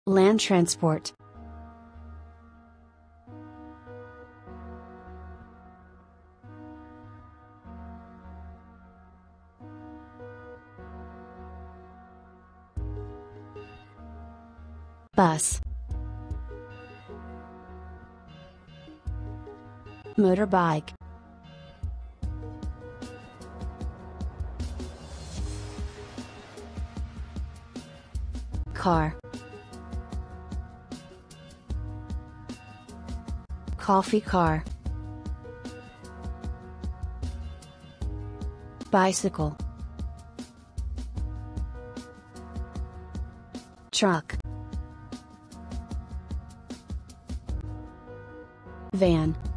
Land transport. Bus. Motorbike. Car. Coffee car. Bicycle. Truck. Van.